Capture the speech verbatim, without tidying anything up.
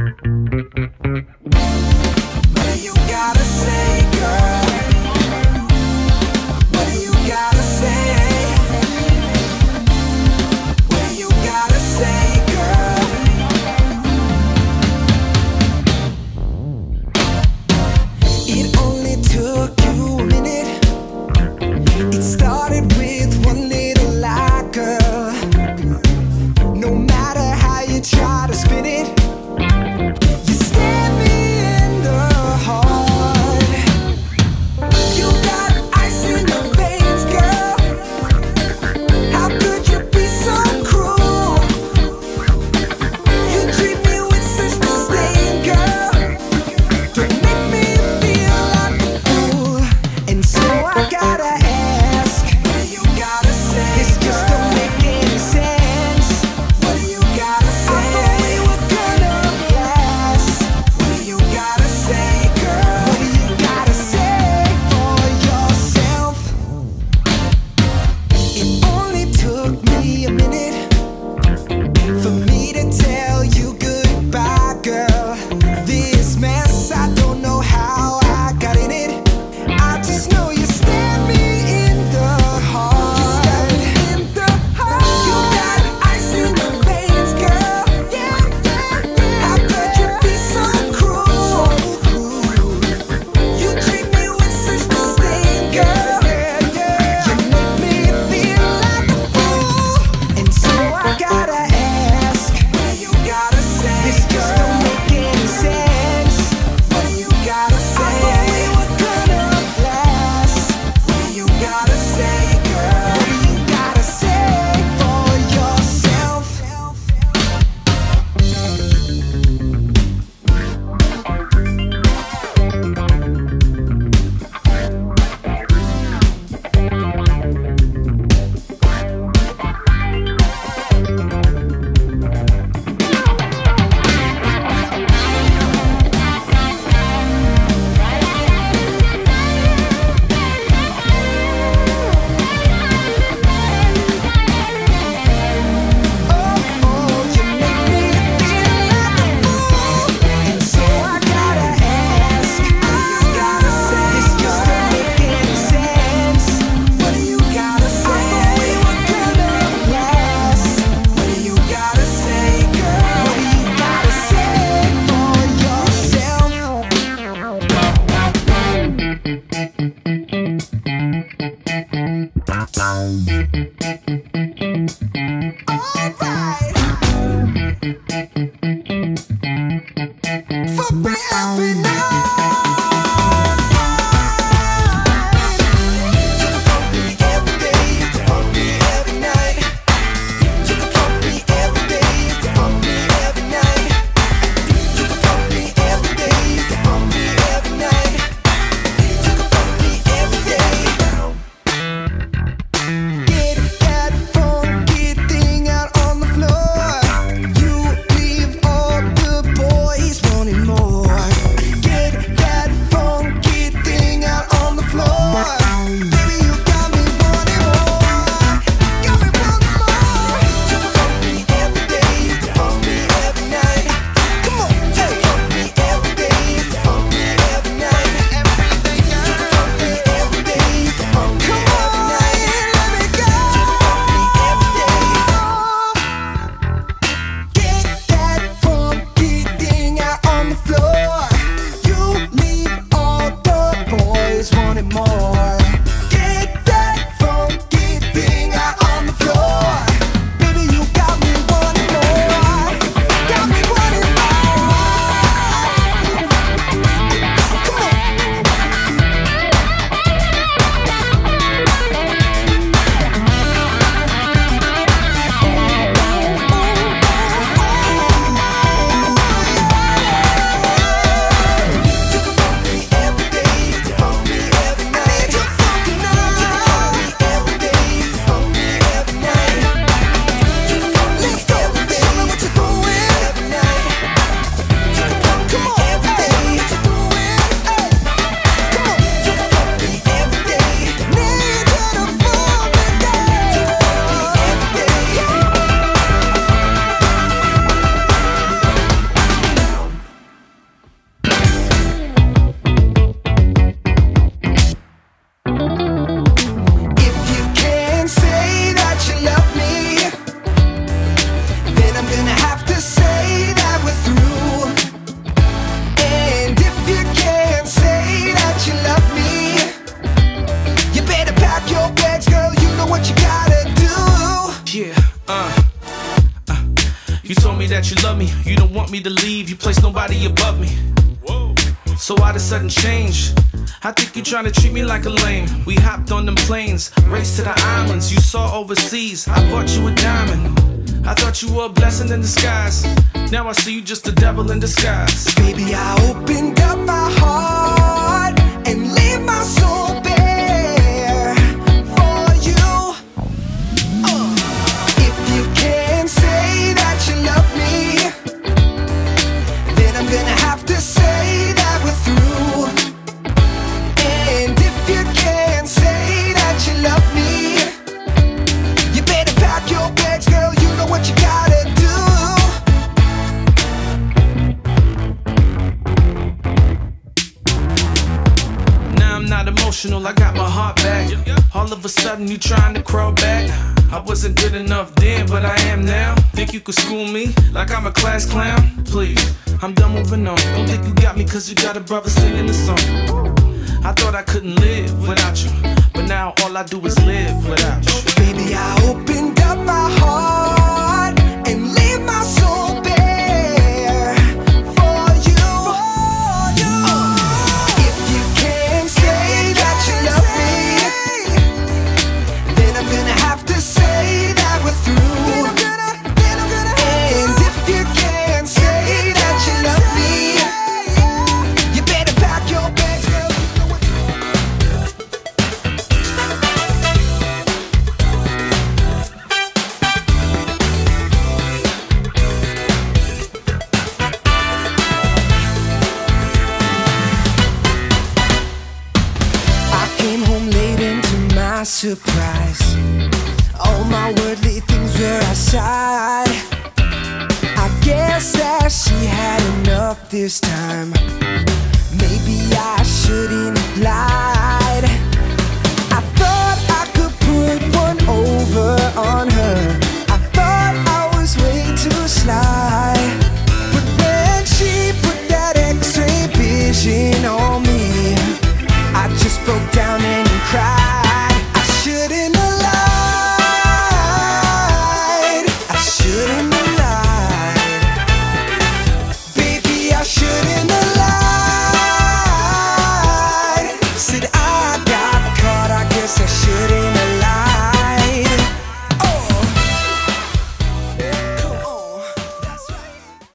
What do you gotta say, girl? What do you gotta say? What do you gotta say, girl? It only took you a minute. It started with one little lie, girl. No matter how you try to spin it, you want me to leave, you place nobody above me. So why the sudden change? I think you trying to treat me like a lame. We hopped on them planes, raced to the islands you saw overseas. I bought you a diamond. I thought you were a blessing in disguise. Now I see you just the devil in disguise. Baby, I opened up my heart and leave my soul bare for you. uh. If you can't say that you love me, then I'm gonna have to say that we're through. And if you can't say that you love me, you better pack your bags, girl, you know what you gotta do. Now I'm not emotional, I got my heart back. All of a sudden you trying to crawl back. I wasn't good enough then, but I am now. Think you could school me like I'm a class clown? Please, I'm done moving on. Don't think you got me cause you got a brother singing the song. I thought I couldn't live without you, but now all I do is live without you. Baby, I opened up my heart and leave my soul bare for you. uh. If you can't say that you love me, then I'm gonna have to say that we're through. And if you can't say that you love me, you better pack your bags, girl. Surprise, all my worldly things were outside. I guess that she had enough this time.